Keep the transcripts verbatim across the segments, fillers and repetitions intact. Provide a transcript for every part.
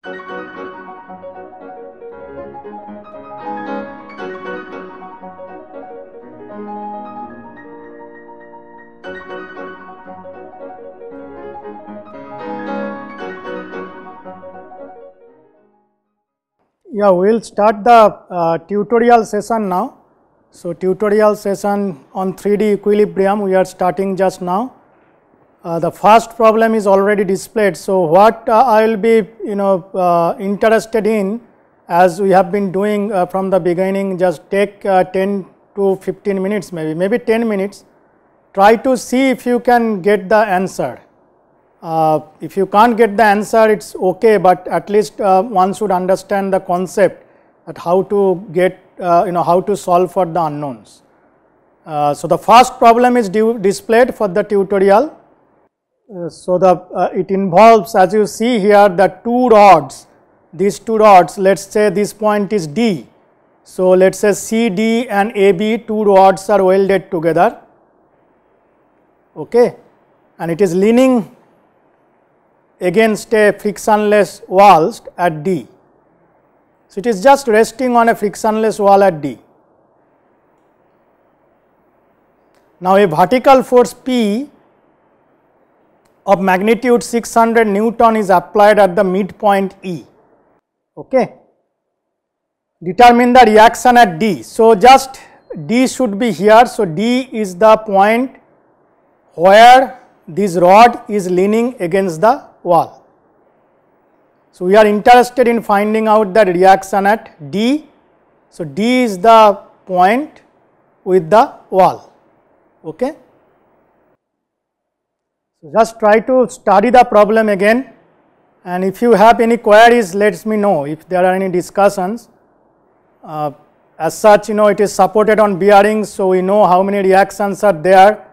Yeah, we will start the uh, tutorial session now. So, tutorial session on three D equilibrium we are starting just now. Uh, the first problem is already displayed. So, what uh, I will be you know uh, interested in, as we have been doing uh, from the beginning, just take uh, ten to fifteen minutes, maybe maybe ten minutes, try to see if you can get the answer. Uh, if you can't get the answer, it is okay, but at least uh, one should understand the concept that how to get uh, you know how to solve for the unknowns. Uh, so, the first problem is displayed for the tutorial. Uh, so, the uh, it involves, as you see here, the two rods, these two rods, let us say this point is D. So, let us say C D and A B, two rods are welded together, okay, and it is leaning against a frictionless wall at D. So, it is just resting on a frictionless wall at D. Now, a vertical force P of magnitude six hundred Newton is applied at the midpoint E. Okay. Determine the reaction at D. So, just D should be here. So, D is the point where this rod is leaning against the wall. So, we are interested in finding out the reaction at D. So, D is the point with the wall. Okay. So, just try to study the problem again, and if you have any queries, let me know if there are any discussions. Uh, as such, you know it is supported on bearings, so we know how many reactions are there,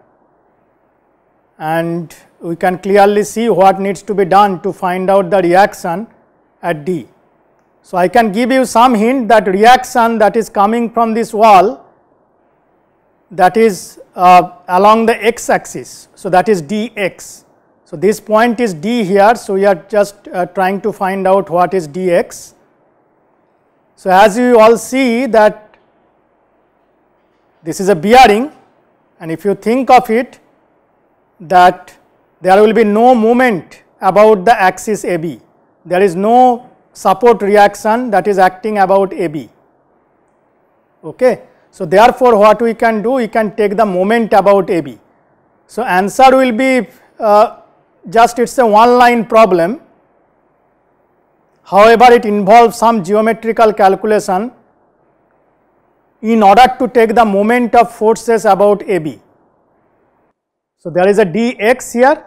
and we can clearly see what needs to be done to find out the reaction at D. So, I can give you some hint that reaction that is coming from this wall, that is uh, along the x axis. So, that is dx. So, this point is D here. So, we are just uh, trying to find out what is dx. So, as you all see that this is a bearing, and if you think of it, that there will be no movement about the axis A B, there is no support reaction that is acting about A B. Okay. So, therefore, what we can do, we can take the moment about A B. So, answer will be uh, just it is a one line problem. However, it involves some geometrical calculation in order to take the moment of forces about A B. So, there is a dx here,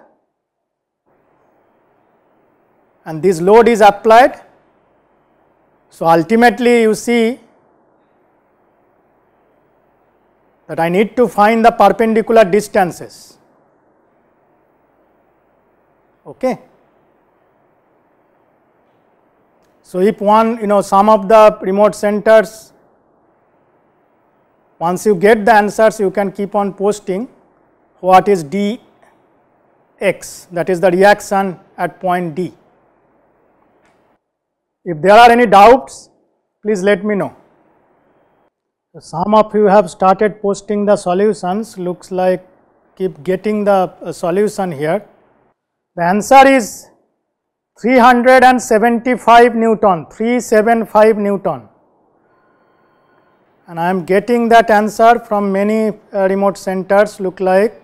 and this load is applied. So, ultimately you see that I need to find the perpendicular distances. Okay. So, if one you know some of the remote centers, once you get the answers, you can keep on posting what is dx, that is the reaction at point D. If there are any doubts, please let me know. So, some of you have started posting the solutions, looks like keep getting the uh, solution here. The answer is three hundred seventy-five Newton, three hundred seventy-five Newton, and I am getting that answer from many uh, remote centers, look like.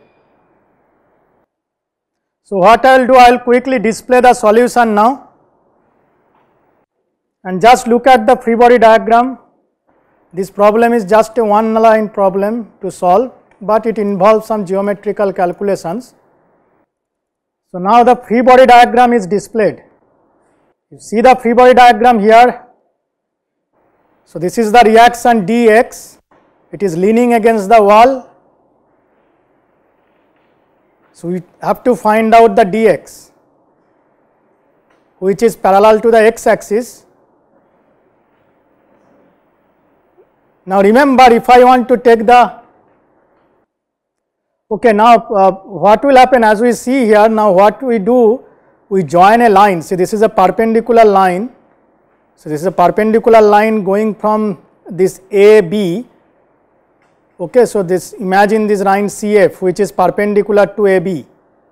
So, what I will do, I will quickly display the solution now, and just look at the free body diagram. This problem is just a one line problem to solve, but it involves some geometrical calculations. So, now the free body diagram is displayed. You see the free body diagram here. So, this is the reaction dx, it is leaning against the wall. So, we have to find out the dx, which is parallel to the x axis. Now, remember, if I want to take the, okay, now uh, what will happen, as we see here, now what we do, we join a line. See, this is a perpendicular line. So, this is a perpendicular line going from this A B. Okay, so this, imagine this line C F which is perpendicular to A B,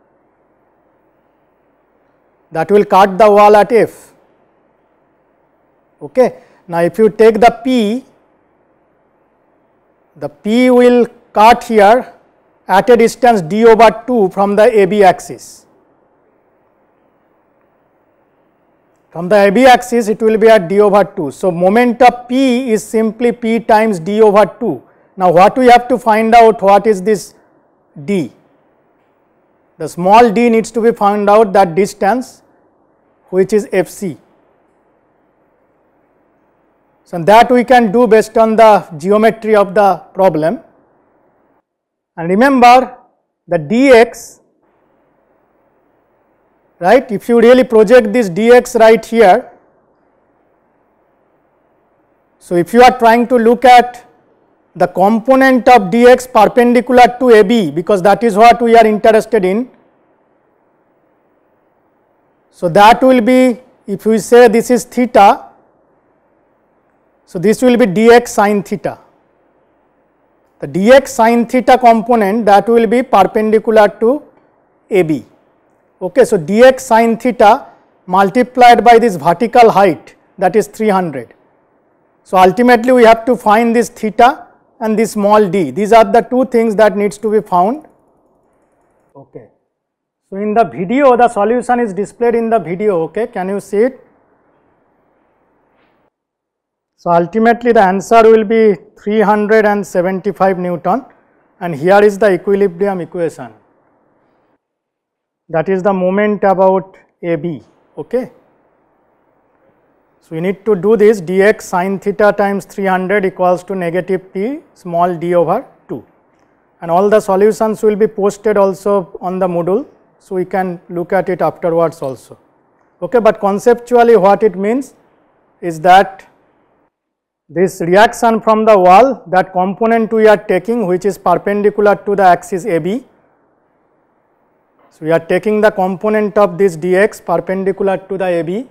that will cut the wall at F. Okay. Now, if you take the P, the P will cut here at a distance d over two from the A B axis. From the A B axis it will be at d over two. So, moment of P is simply P times d over two. Now, what we have to find out, what is this d? The small d needs to be found out, that distance which is F C. So, that we can do based on the geometry of the problem. And remember the dx, right, if you really project this dx right here. So, if you are trying to look at the component of dx perpendicular to A B, because that is what we are interested in. So, that will be, if we say this is theta, so this will be dx sin theta. The dx sin theta component, that will be perpendicular to A B. Okay, so, dx sin theta multiplied by this vertical height, that is three hundred. So, ultimately we have to find this theta and this small d. These are the two things that needs to be found. Okay. So, in the video the solution is displayed in the video. Okay, can you see it? So, ultimately the answer will be three hundred seventy-five Newton, and here is the equilibrium equation, that is the moment about A B. Okay. So, we need to do this, dx sin theta times three hundred equals to negative p small d over two, and all the solutions will be posted also on the Moodle. So, we can look at it afterwards also. Okay, but conceptually what it means is that this reaction from the wall, that component we are taking which is perpendicular to the axis A B. So, we are taking the component of this dx perpendicular to the A B,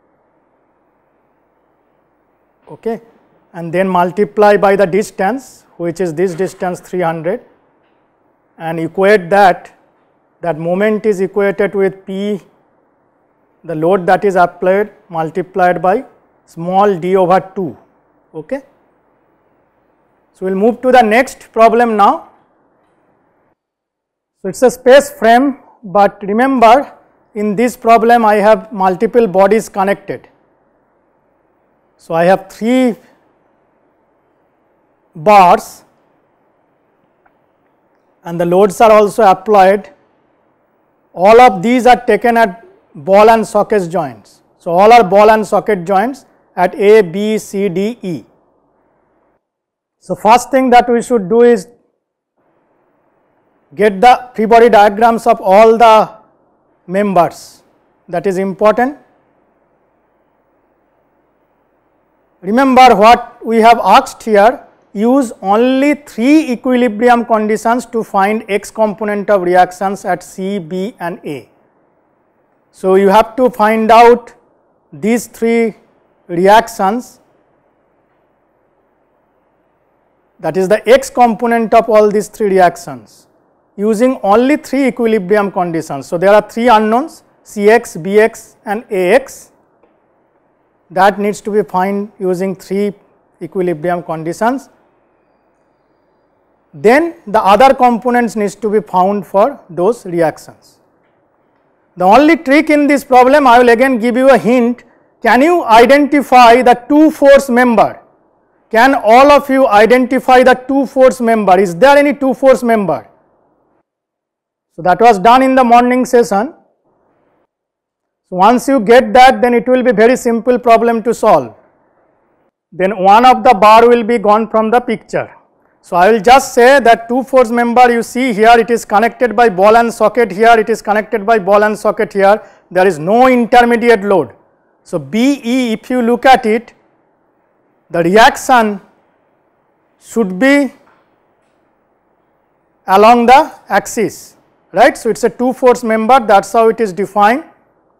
okay, and then multiply by the distance which is this distance three hundred, and equate that, that moment is equated with P, the load that is applied, multiplied by small d over two. Okay. So, we will move to the next problem now. So, it is a space frame, but remember in this problem I have multiple bodies connected. So, I have three bars and the loads are also applied. All of these are taken at ball and socket joints. So, all are ball and socket joints at A, B, C, D, E. So, first thing that we should do is get the free body diagrams of all the members, that is important. Remember what we have asked here, use only three equilibrium conditions to find x component of reactions at C, B and A. So, you have to find out these three reactions, that is the x component of all these three reactions, using only three equilibrium conditions. So, there are three unknowns, C x, B x and A x, that needs to be found using three equilibrium conditions. Then the other components needs to be found for those reactions. The only trick in this problem, I will again give you a hint. Can you identify the two force member? Can all of you identify the two force member? Is there any two force member? So, that was done in the morning session. So, once you get that, then it will be very simple problem to solve. Then one of the bar will be gone from the picture. So, I will just say that two force member you see here, it is connected by ball and socket here, it is connected by ball and socket here, there is no intermediate load. So, B E, if you look at it, the reaction should be along the axis, right. So, it is a two force member, that is how it is defined.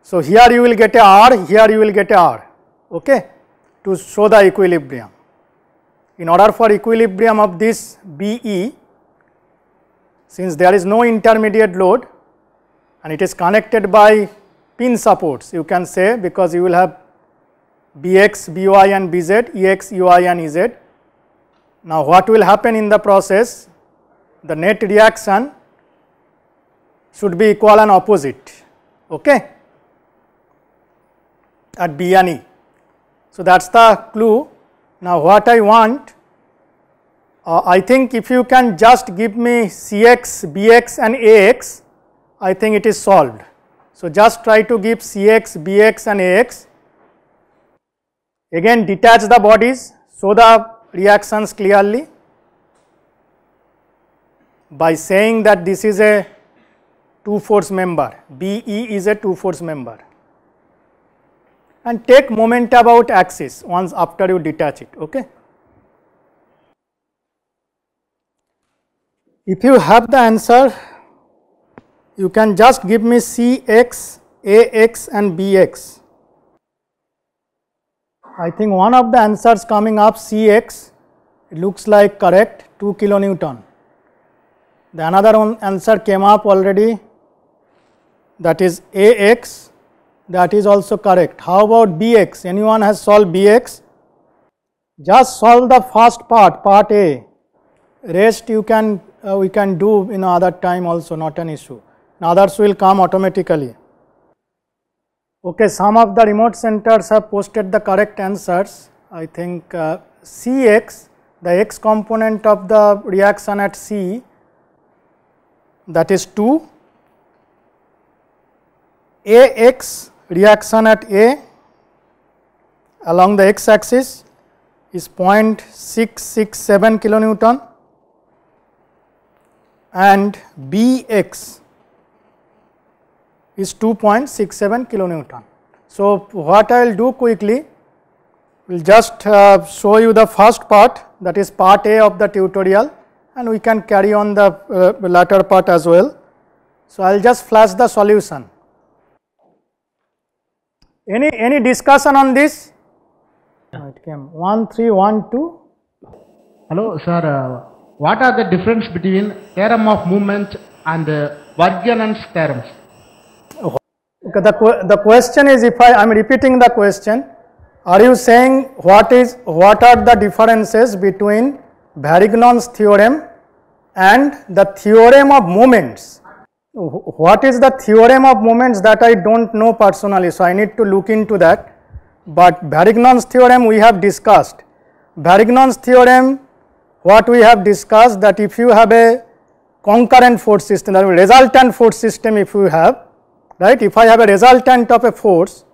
So here you will get a R, here you will get a R, okay, to show the equilibrium. In order for equilibrium of this B E, since there is no intermediate load and it is connected by pin supports, you can say, because you will have B X, B Y and B Z, E X, E Y and E Z. Now what will happen in the process? The net reaction should be equal and opposite, okay, at B and E. So that is the clue. Now what I want, uh, I think if you can just give me C X, B X and A X, I think it is solved. So just try to give C X, B X and A X. Again detach the bodies, show the reactions clearly by saying that this is a two force member, B E is a two force member, and take moment about axis once after you detach it, okay. If you have the answer, you can just give me C X, A X and B X. I think one of the answers coming up, C X, it looks like correct, two kilonewton. The another one answer came up already, that is A X, that is also correct. How about B X? Anyone has solved B X? Just solve the first part, part A. Rest you can, uh, we can do in other time also, not an issue. Others will come automatically. Okay, some of the remote centers have posted the correct answers. I think uh, C X, the X component of the reaction at C, that is two. A X reaction at A along the X axis is zero point six six seven kilonewton, and B X is two point six seven kilonewton. So what I will do quickly, we will just uh, show you the first part, that is part A of the tutorial, and we can carry on the uh, latter part as well. So I will just flash the solution. Any any discussion on this? It came one three one two. Hello sir, uh, what are the difference between theorem of movement and uh, Vargan's theorems? Okay, the, the question is, if I am repeating the question, are you saying what is what are the differences between Varignon's theorem and the theorem of moments? What is the theorem of moments, that I do not know personally, so I need to look into that. But Varignon's theorem we have discussed. Varignon's theorem, what we have discussed, that if you have a concurrent force system, that is resultant force system, if you have, right, if I have a resultant of a force,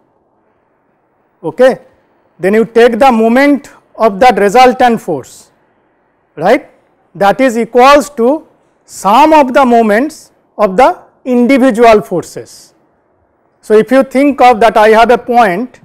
okay, then you take the moment of that resultant force, right, that is equals to sum of the moments of the individual forces. So if you think of that, I have a point,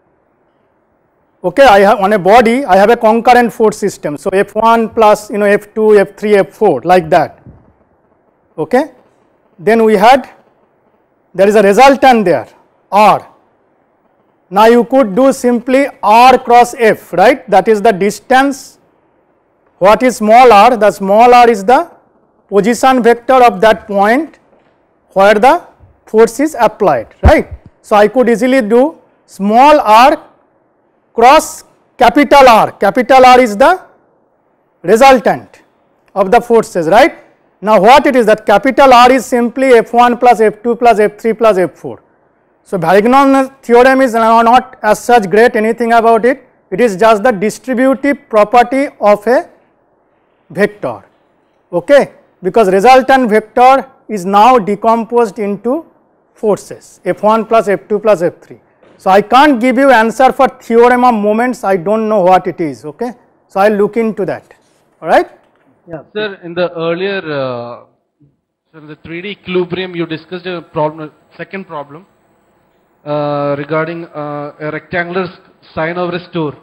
okay, I have on a body, I have a concurrent force system, so F one plus, you know, F two, F three, F four, like that, okay. Then we had, there is a resultant there, R. Now you could do simply R cross F, right, that is the distance. What is small r? The small r is the position vector of that point where the force is applied, right. So I could easily do small r cross capital R. Capital R is the resultant of the forces, right. Now what it is, that capital R is simply F one plus F two plus F three plus F four. So Varignon's theorem is not as such great anything about it, it is just the distributive property of a vector, okay, because resultant vector is now decomposed into forces, F one plus F two plus F three. So I can't give you answer for theorem of moments, I do not know what it is, okay. So I will look into that, alright. Yeah. Sir, in the earlier, uh, sir, in the three D equilibrium, you discussed a problem, second problem uh, regarding uh, a rectangular sine over a store.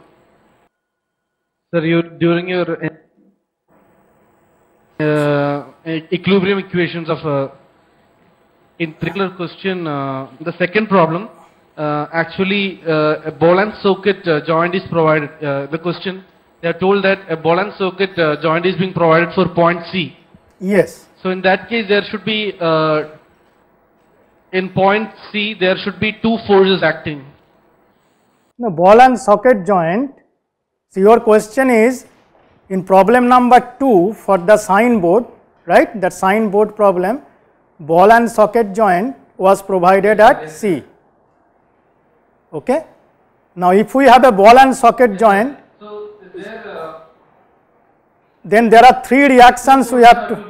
Sir, you during your uh, equilibrium equations of uh, in particular question, uh, the second problem, uh, actually uh, a ball and socket uh, joint is provided. Uh, the question, they are told that a ball and socket uh, joint is being provided for point C. Yes. So in that case, there should be, uh, in point C, there should be two forces acting. No, ball and socket joint. So your question is in problem number two for the sine board, right? That sine board problem, ball and socket joint was provided at C. Okay. Now if we have a ball and socket joint, so there, uh, then there are three reactions we have to.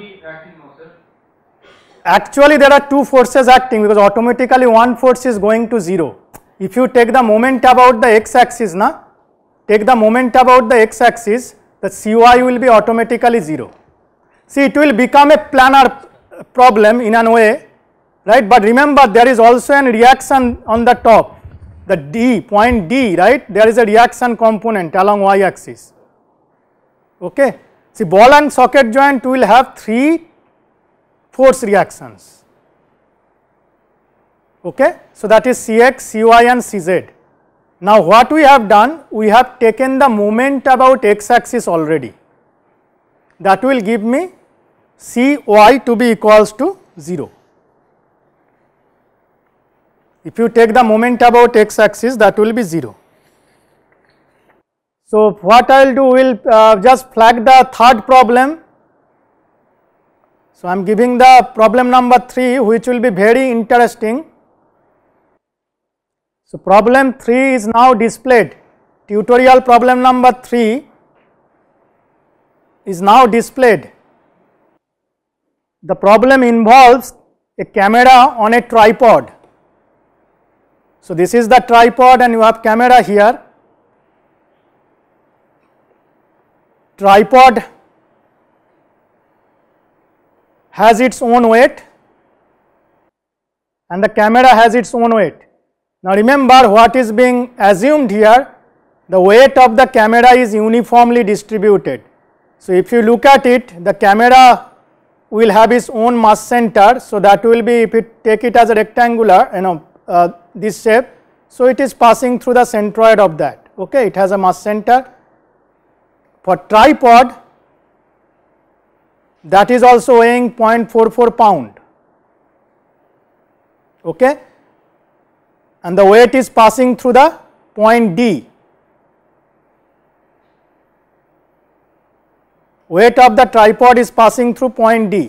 Actually there are two forces acting because automatically one force is going to zero. If you take the moment about the x axis, na, take the moment about the x axis, the Cy will be automatically zero. See, it will become a planar problem in a way, right? But remember, there is also a reaction on the top, the D, point D, right? There is a reaction component along y axis. Okay. See, ball and socket joint will have three force reactions. Okay. So, that is Cx, Cy and Cz. Now, what we have done? We have taken the moment about x axis already. That will give me Cy to be equals to zero. If you take the moment about x axis, that will be zero. So, what I will do, we will uh, just flag the third problem. So, I am giving the problem number three, which will be very interesting. So, problem three is now displayed. Tutorial problem number three is now displayed. The problem involves a camera on a tripod. So, this is the tripod and you have camera here. Tripod has its own weight and the camera has its own weight. Now, remember what is being assumed here, the weight of the camera is uniformly distributed. So, if you look at it, the camera will have its own mass center. So, that will be, if you take it as a rectangular, you know, uh, this shape. So, it is passing through the centroid of that. Okay, it has a mass center. For tripod, that is also weighing zero point four four pound. Okay. And the weight is passing through the point D. Weight of the tripod is passing through point D.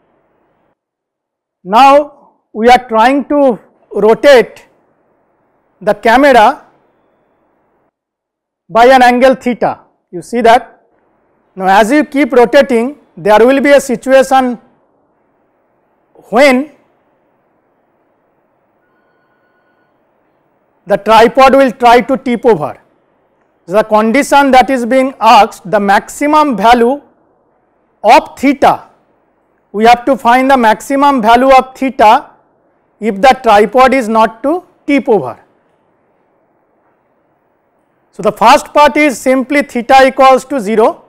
Now, we are trying to rotate the camera by an angle theta. You see that? Now, as you keep rotating, there will be a situation when the tripod will try to tip over. The condition that is being asked, the maximum value of theta, we have to find the maximum value of theta if the tripod is not to tip over. So, the first part is simply theta equals to zero,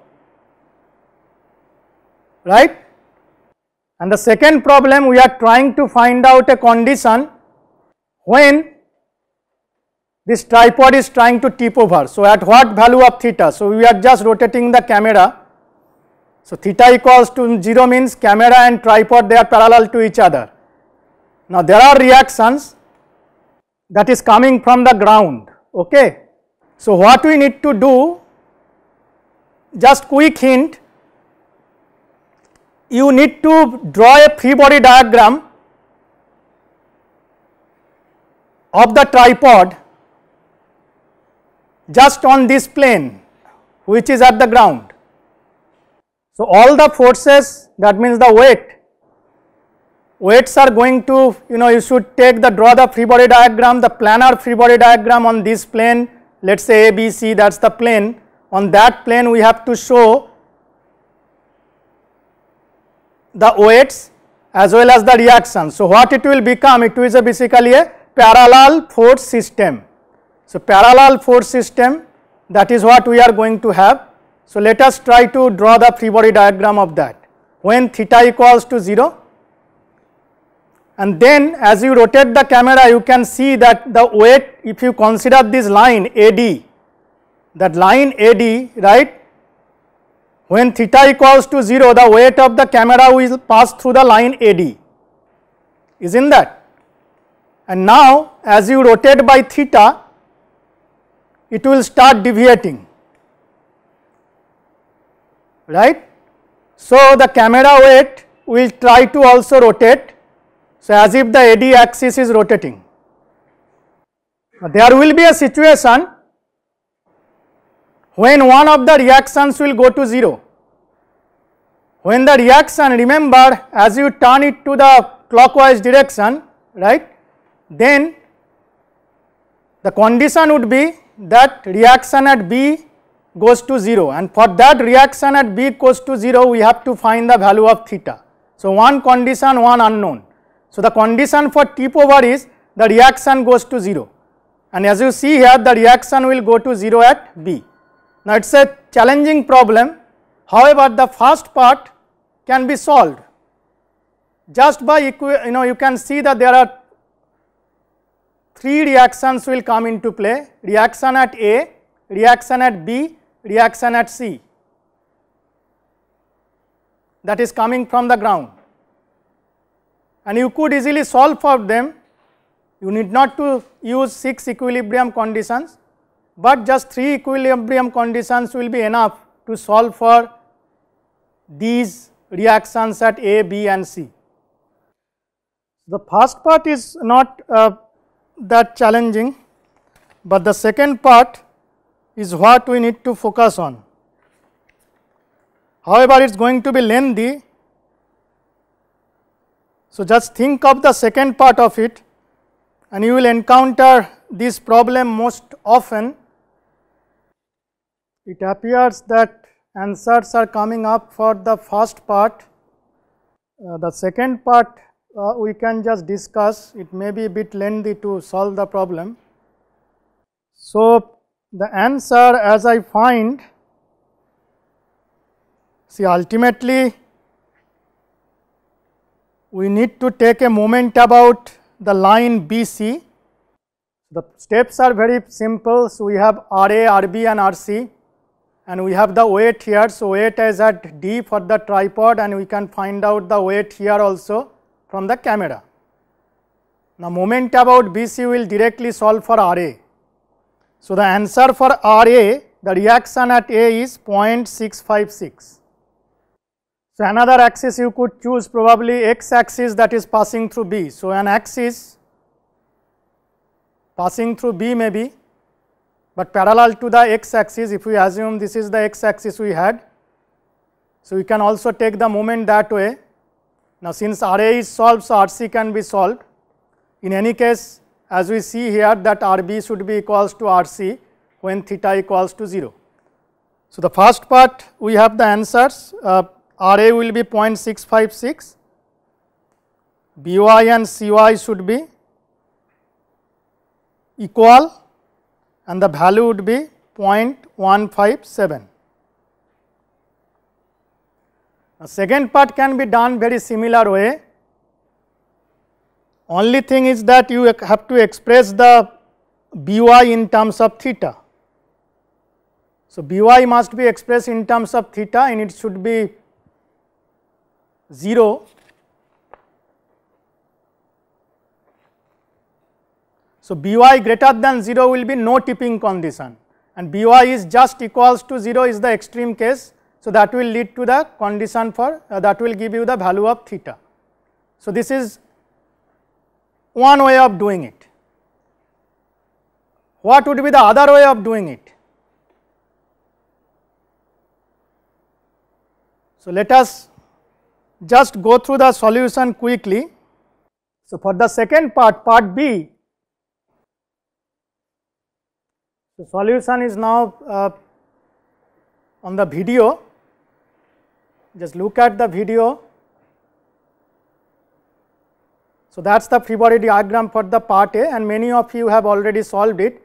right? And the second problem, we are trying to find out a condition when this tripod is trying to tip over. So, at what value of theta? So, we are just rotating the camera. So, theta equals to zero means camera and tripod, they are parallel to each other. Now, there are reactions that is coming from the ground. Okay. So, what we need to do, just quick hint, you need to draw a free body diagram of the tripod just on this plane which is at the ground. So, all the forces, that means the weight, weights are going to, you know, you should take the, draw the free body diagram, the planar free body diagram on this plane, let us say A B C, that is the plane. On that plane we have to show the weights as well as the reactions. So, what it will become? It is a basically a parallel force system. So, parallel force system, that is what we are going to have. So, let us try to draw the free body diagram of that. When theta equals to zero, and then as you rotate the camera you can see that the weight, if you consider this line A D, that line A D, right, when theta equals to zero, the weight of the camera will pass through the line A D, isn't that? And now as you rotate by theta, it will start deviating, right. So the camera weight will try to also rotate, so as if the A D axis is rotating. There will be a situation when one of the reactions will go to zero. When the reaction, remember, as you turn it to the clockwise direction, right, then the condition would be that reaction at B goes to zero, and for that reaction at B goes to zero we have to find the value of theta. So one condition, one unknown. So the condition for tip over is the reaction goes to zero, and as you see here the reaction will go to zero at B. Now it is a challenging problem, however the first part can be solved just by equi you know you can see that there are three reactions will come into play: reaction at A, reaction at B, reaction at C, that is coming from the ground, and you could easily solve for them. You need not to use six equilibrium conditions, but just three equilibrium conditions will be enough to solve for these reactions at A, B and C. The first part is not uh, that challenging, but the second part is what we need to focus on. However, it is going to be lengthy, so just think of the second part of it and you will encounter this problem most often. It appears that answers are coming up for the first part. Uh, the second part uh, we can just discuss, it may be a bit lengthy to solve the problem. So the answer, as I find, see, ultimately we need to take a moment about the line B C. The steps are very simple. So we have R A, R B and R C, and we have the weight here. So weight is at D for the tripod, and we can find out the weight here also from the camera. Now moment about B C will directly solve for R A. So the answer for R A, the reaction at A is zero point six five six. So another axis you could choose, probably x axis, that is passing through B. So an axis passing through B may be, but parallel to the x axis, if we assume this is the x axis we had. So we can also take the moment that way. Now since R A is solved, so R C can be solved. In any case, as we see here, that R B should be equals to R C when theta equals to zero. So the first part we have the answers. Uh, R A will be zero point six five six, B Y and C Y should be equal, and the value would be zero point one five seven. The second part can be done very similar way. Only thing is that you have to express the B Y in terms of theta. So B Y must be expressed in terms of theta, and it should be zero. So B Y greater than zero will be no tipping condition, and B Y is just equals to zero is the extreme case. So that will lead to the condition for uh, that will give you the value of theta. So this is one way of doing it. What would be the other way of doing it? So let us just go through the solution quickly. So for the second part, part B, the solution is now uh, on the video. Just look at the video. So that is the free body diagram for the part A, and many of you have already solved it.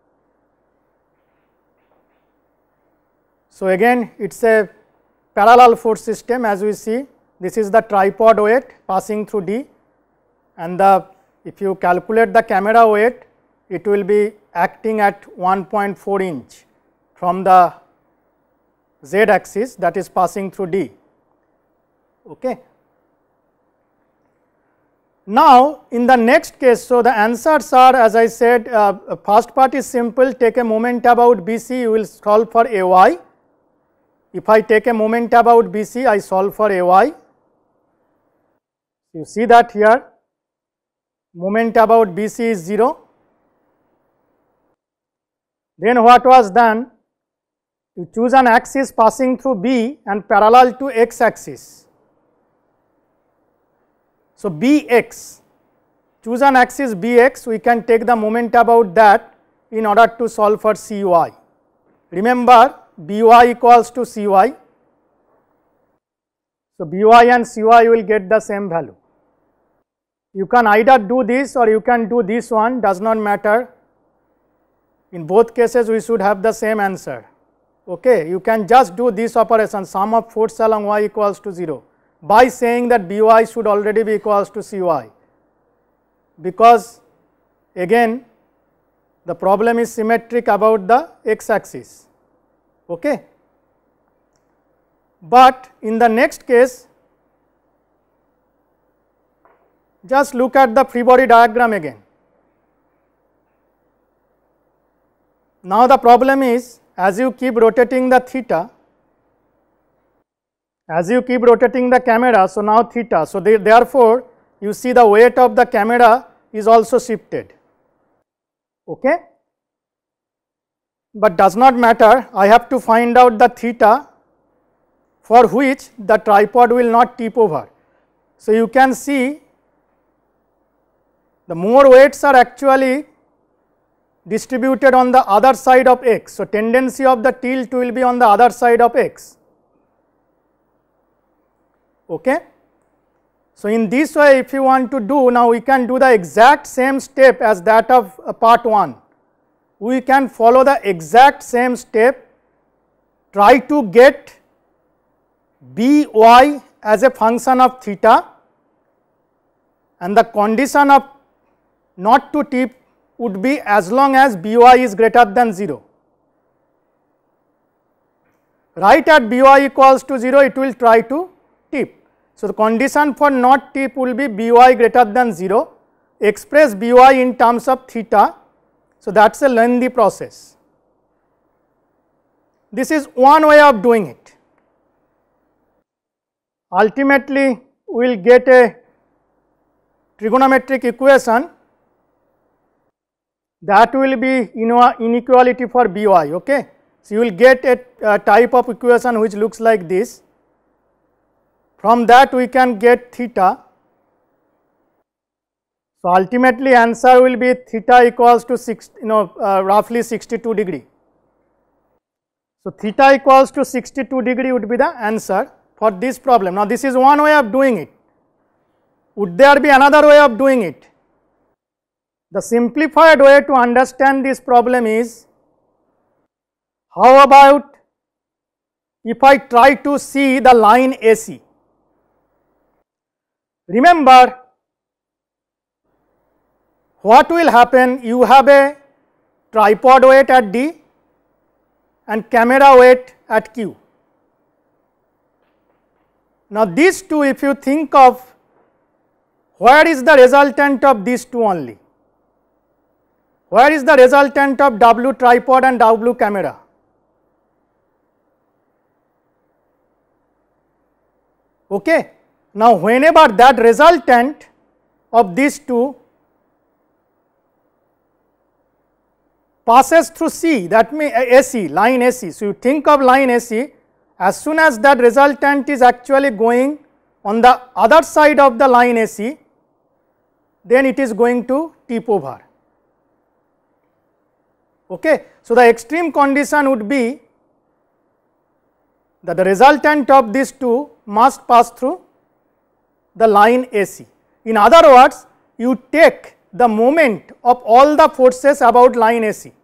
So again it is a parallel force system, as we see. This is the tripod weight passing through D, and the if you calculate the camera weight, it will be acting at one point four inch from the z axis that is passing through D. Okay. Now, in the next case, so the answers are, as I said, uh, first part is simple, take a moment about B C, you will solve for A y. If I take a moment about B C, I solve for A y. You see that here, moment about B C is zero. Then what was done? You choose an axis passing through B and parallel to x axis. So, B x, choose an axis B x, we can take the moment about that in order to solve for C y. Remember, B y equals to C y. So, B y and C y will get the same value. You can either do this or you can do this one, does not matter. In both cases, we should have the same answer. Okay, you can just do this operation, sum of force along y equals to zero, by saying that B y should already be equals to C y, because again the problem is symmetric about the x axis. Okay. But in the next case, just look at the free body diagram again. Now the problem is, as you keep rotating the theta, as you keep rotating the camera, so now theta, so they, therefore you see the weight of the camera is also shifted. Okay. But does not matter, I have to find out the theta for which the tripod will not tip over. So you can see the more weights are actually distributed on the other side of x. So tendency of the tilt will be on the other side of x. Okay. So in this way, if you want to do, now we can do the exact same step as that of uh, part one. We can follow the exact same step, try to get B y as a function of theta, and the condition of not to tip would be as long as B y is greater than zero. Right at B y equals to zero, it will try to tip. So the condition for not tip will be B y greater than zero, express B y in terms of theta. So that is a lengthy process. This is one way of doing it. Ultimately, we will get a trigonometric equation that will be inequality for B y. Okay. So you will get a, a type of equation which looks like this. From that we can get theta. So ultimately answer will be theta equals to six, you know, uh, roughly sixty-two degree. So theta equals to sixty-two degree would be the answer for this problem. Now this is one way of doing it. Would there be another way of doing it? The simplified way to understand this problem is, how about if I try to see the line A C? Remember, what will happen? You have a tripod weight at D and camera weight at Q. Now these two, if you think of, where is the resultant of these two only? Where is the resultant of W tripod and W camera? Okay. Now whenever that resultant of these two passes through C, that means A C, line A C. So you think of line A C, as soon as that resultant is actually going on the other side of the line A C, then it is going to tip over. Okay. So the extreme condition would be that the resultant of these two must pass through the line A C. In other words, you take the moment of all the forces about line A C,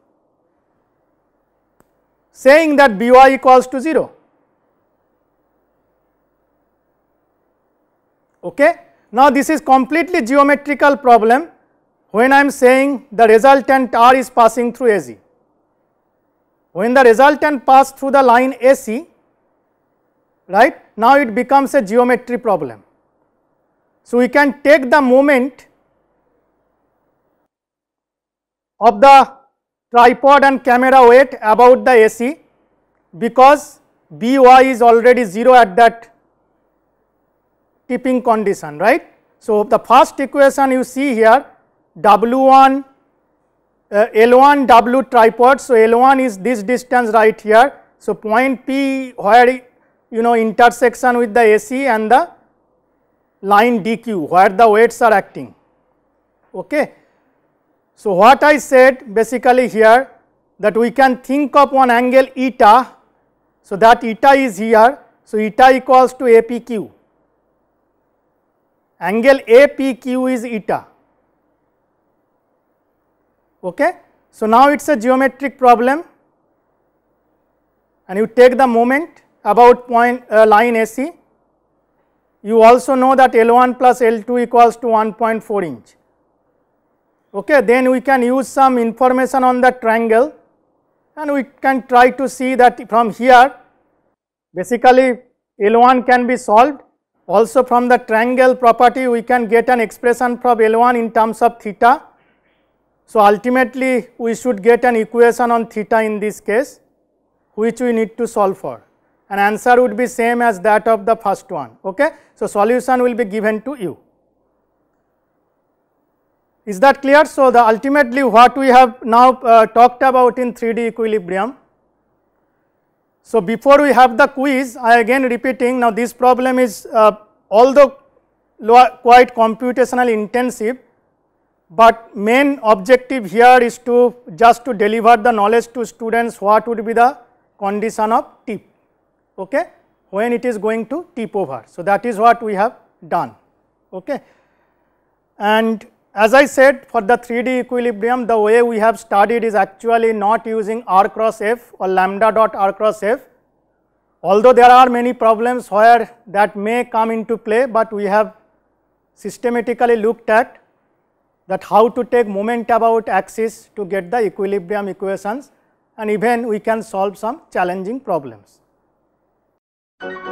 saying that B y equals to zero. Okay. Now this is completely geometrical problem when I am saying the resultant R is passing through A Z. When the resultant pass through the line A C, right, now it becomes a geometry problem. So we can take the moment of the tripod and camera weight about the A C, because B Y is already zero at that tipping condition, right. So the first equation you see here, W one, uh, L one W tripod, so L one is this distance right here. So point P where you know intersection with the A C and the line D Q where the weights are acting, okay. So what I said basically here, that we can think of one angle eta, so that eta is here, so eta equals to A P Q, angle A P Q is eta, okay. So now it is a geometric problem and you take the moment about point uh, line A C. You also know that L one plus L two equals to one point four inch. Okay, then we can use some information on the triangle and we can try to see that from here basically L one can be solved. Also from the triangle property we can get an expression from L one in terms of theta. So ultimately we should get an equation on theta in this case, which we need to solve for, and answer would be same as that of the first one, okay. So solution will be given to you. Is that clear? So the ultimately what we have now uh, talked about in three D equilibrium. So before we have the quiz, I again repeating, now this problem is uh, although quite computational intensive, but main objective here is to just to deliver the knowledge to students what would be the condition of tip, okay, when it is going to tip over. So that is what we have done, okay. And as I said, for the three D equilibrium, the way we have studied is actually not using R cross F or lambda dot R cross F, although there are many problems where that may come into play, but we have systematically looked at that how to take moment about axis to get the equilibrium equations, and even we can solve some challenging problems.